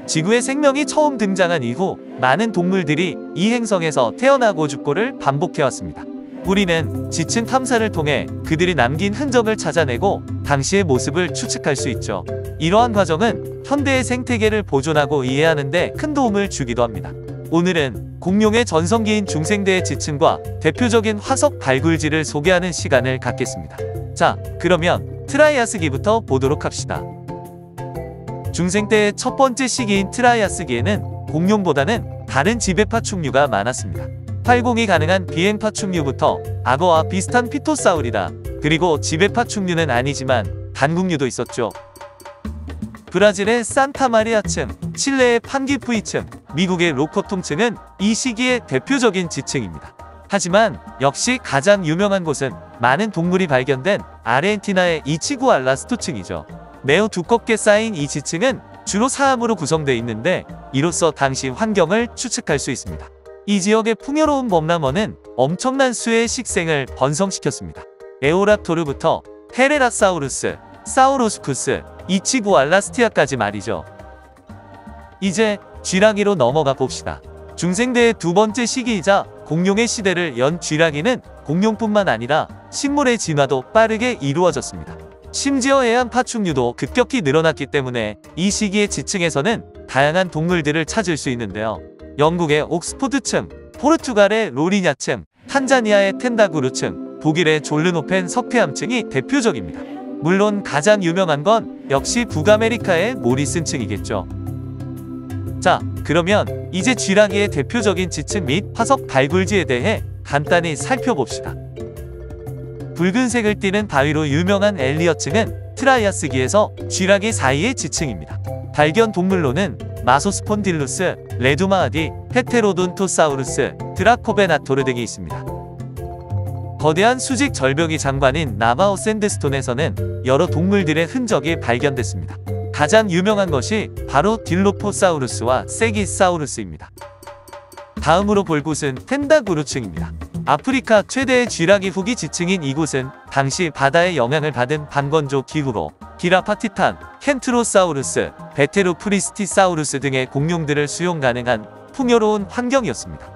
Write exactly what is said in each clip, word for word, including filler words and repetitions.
지구에 생명이 처음 등장한 이후 많은 동물들이 이 행성에서 태어나고 죽고를 반복해왔습니다. 우리는 지층 탐사를 통해 그들이 남긴 흔적을 찾아내고 당시의 모습을 추측할 수 있죠. 이러한 과정은 현대의 생태계를 보존하고 이해하는 데 큰 도움을 주기도 합니다. 오늘은 공룡의 전성기인 중생대의 지층과 대표적인 화석 발굴지를 소개하는 시간을 갖겠습니다. 자, 그러면 트라이아스기부터 보도록 합시다. 중생대의 첫 번째 시기인 트라이아스기에는 공룡보다는 다른 지배파충류가 많았습니다. 활공이 가능한 비행파충류부터 악어와 비슷한 피토사우리다. 그리고 지배파충류는 아니지만 단국류도 있었죠. 브라질의 산타마리아층, 칠레의 판기푸이층, 미국의 로커통층은 이 시기의 대표적인 지층입니다. 하지만 역시 가장 유명한 곳은 많은 동물이 발견된 아르헨티나의 이치구알라스토층이죠. 매우 두껍게 쌓인 이 지층은 주로 사암으로 구성되어 있는데 이로써 당시 환경을 추측할 수 있습니다. 이 지역의 풍요로운 범람원은 엄청난 수의 식생을 번성시켰습니다. 에오랍토르부터 테레라사우루스, 사우루스쿠스, 이치구알라스티아까지 말이죠. 이제 쥐라기로 넘어가 봅시다. 중생대의 두 번째 시기이자 공룡의 시대를 연 쥐라기는 공룡뿐만 아니라 식물의 진화도 빠르게 이루어졌습니다. 심지어 해양 파충류도 급격히 늘어났기 때문에 이 시기의 지층에서는 다양한 동물들을 찾을 수 있는데요. 영국의 옥스포드층, 포르투갈의 로리냐층, 탄자니아의 텐다구루층, 독일의 졸르노펜 석회암층이 대표적입니다. 물론 가장 유명한 건 역시 북아메리카의 모리슨층이겠죠. 자, 그러면 이제 쥐라기의 대표적인 지층 및 화석 발굴지에 대해 간단히 살펴봅시다. 붉은색을 띠는 바위로 유명한 엘리어층은 트라이아스기에서 쥐라기 사이의 지층입니다. 발견 동물로는 마소스폰딜루스, 레두마아디, 헤테로돈토사우루스, 드라코베나토르 등이 있습니다. 거대한 수직 절벽이 장관인 나바오 샌드스톤에서는 여러 동물들의 흔적이 발견됐습니다. 가장 유명한 것이 바로 딜로포사우루스와 세기사우루스입니다. 다음으로 볼 곳은 텐다구루층입니다. 아프리카 최대의 쥐라기 후기 지층인 이곳은 당시 바다의 영향을 받은 반건조 기후로 기라파티탄, 켄트로사우루스, 베테로프리스티사우루스 등의 공룡들을 수용 가능한 풍요로운 환경이었습니다.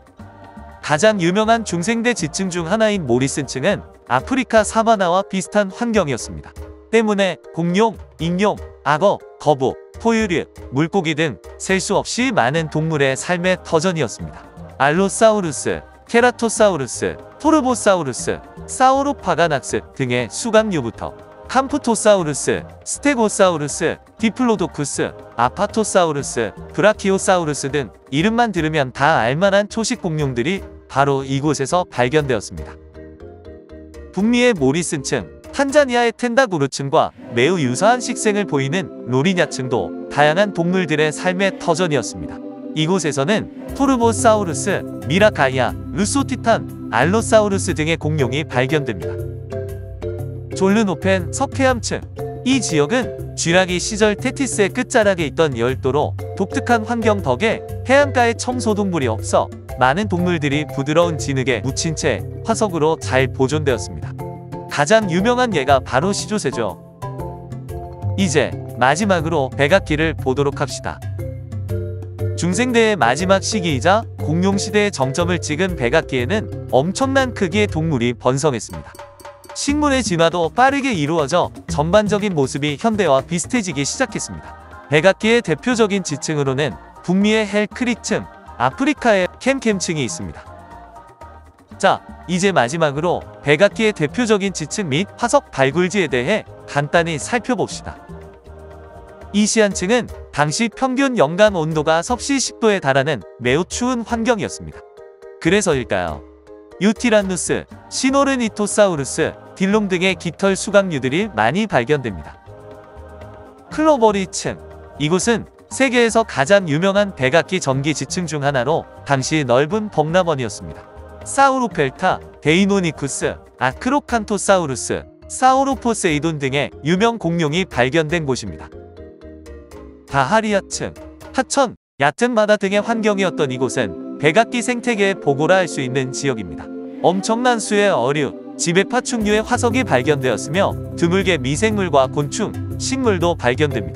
가장 유명한 중생대 지층 중 하나인 모리슨층은 아프리카 사바나와 비슷한 환경이었습니다. 때문에 공룡, 익룡, 악어, 거북, 포유류, 물고기 등 셀 수 없이 많은 동물의 삶의 터전이었습니다. 알로사우루스, 케라토사우루스, 토르보사우루스, 사우로파가낙스 등의 수강류부터 캄프토사우루스, 스테고사우루스, 디플로도쿠스, 아파토사우루스, 브라키오사우루스 등 이름만 들으면 다 알만한 초식 공룡들이 바로 이곳에서 발견되었습니다. 북미의 모리슨층, 탄자니아의 텐다구루층과 매우 유사한 식생을 보이는 로리냐층도 다양한 동물들의 삶의 터전이었습니다. 이곳에서는 토르보사우루스, 미라가이아, 루소티탄, 알로사우루스 등의 공룡이 발견됩니다. 졸르노펜 석회암층, 이 지역은 쥐라기 시절 테티스의 끝자락에 있던 열도로 독특한 환경 덕에 해안가에 청소동물이 없어 많은 동물들이 부드러운 진흙에 묻힌 채 화석으로 잘 보존되었습니다. 가장 유명한 예가 바로 시조새죠. 이제 마지막으로 백악기를 보도록 합시다. 중생대의 마지막 시기이자 공룡시대의 정점을 찍은 백악기에는 엄청난 크기의 동물이 번성했습니다. 식물의 진화도 빠르게 이루어져 전반적인 모습이 현대와 비슷해지기 시작했습니다. 백악기의 대표적인 지층으로는 북미의 헬크릭층, 아프리카의 캠캠층이 있습니다. 자, 이제 마지막으로 백악기의 대표적인 지층 및 화석 발굴지에 대해 간단히 살펴봅시다. 이시안층은 당시 평균 연간 온도가 섭씨 십 도에 달하는 매우 추운 환경이었습니다. 그래서일까요? 유티란누스, 시노르니토사우루스, 딜롱 등의 깃털 수강류들이 많이 발견됩니다. 클로버리층, 이곳은 세계에서 가장 유명한 백악기 전기 지층 중 하나로 당시 넓은 범람원이었습니다. 사우로펠타, 데이노니쿠스, 아크로칸토사우루스, 사우로포세이돈 등의 유명 공룡이 발견된 곳입니다. 바하리아층, 하천, 얕은 바다 등의 환경이었던 이곳은 백악기 생태계의 보고라 할 수 있는 지역입니다. 엄청난 수의 어류, 지배파충류의 화석이 발견되었으며 드물게 미생물과 곤충, 식물도 발견됩니다.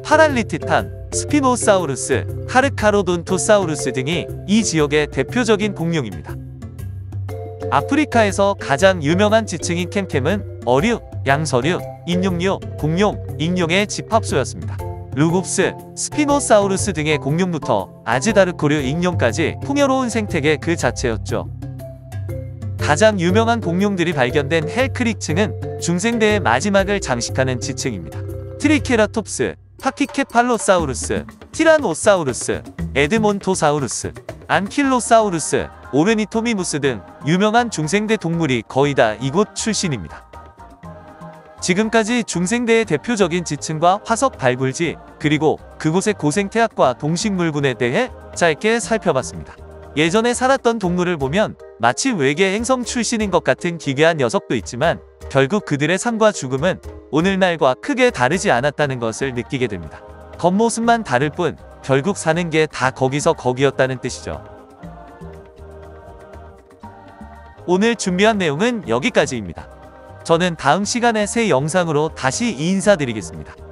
파랄리티탄, 스피노사우루스, 카르카로돈토사우루스 등이 이 지역의 대표적인 공룡입니다. 아프리카에서 가장 유명한 지층인 캠캠은 어류, 양서류, 인육류, 공룡, 익룡의 집합소였습니다. 루곱스, 스피노사우루스 등의 공룡부터 아즈다르코류 익룡까지 풍요로운 생태계 그 자체였죠. 가장 유명한 공룡들이 발견된 헬크릭층은 중생대의 마지막을 장식하는 지층입니다. 트리케라톱스, 파키케팔로사우루스, 티라노사우루스, 에드몬토사우루스, 안킬로사우루스, 오르니토미무스 등 유명한 중생대 동물이 거의 다 이곳 출신입니다. 지금까지 중생대의 대표적인 지층과 화석 발굴지, 그리고 그곳의 고생태학과 동식물군에 대해 짧게 살펴봤습니다. 예전에 살았던 동물을 보면 마치 외계 행성 출신인 것 같은 기괴한 녀석도 있지만 결국 그들의 삶과 죽음은 오늘날과 크게 다르지 않았다는 것을 느끼게 됩니다. 겉모습만 다를 뿐 결국 사는 게 다 거기서 거기였다는 뜻이죠. 오늘 준비한 내용은 여기까지입니다. 저는 다음 시간에 새 영상으로 다시 인사드리겠습니다.